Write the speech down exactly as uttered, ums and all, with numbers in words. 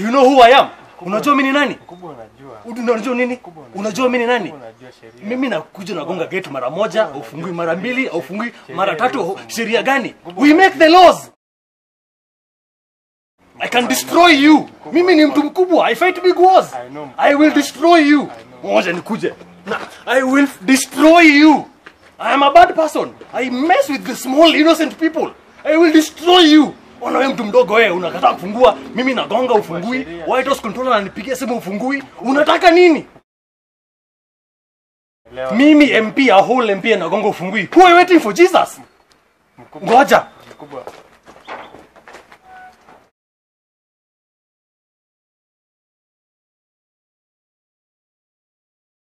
Do you know who I am? Unajua mimi ni nani? Mkubwa unajua. Unajua nini? Unajua mimi ni nani? Unajua sheria. Mimi nakuja nagonga gate mara moja, ufungui mara mbili, ufungui mara tatu. Sheria gani? We make the laws. I can destroy you. Mimi ni mtu mkubwa. I fight big wars. I will destroy you. Ngoja nikuje. I will destroy you. I am a bad person. I mess with the small innocent people. I will destroy you. Ona wewe mtu mdogo wewe unakataa kufungua, mimi nagonga ufungui. White House controller ananipigia simu ufungui. Unataka nini? Mimi M P a whole M P nagonga ufungui. Who are you waiting for, Jesus? Ngoja.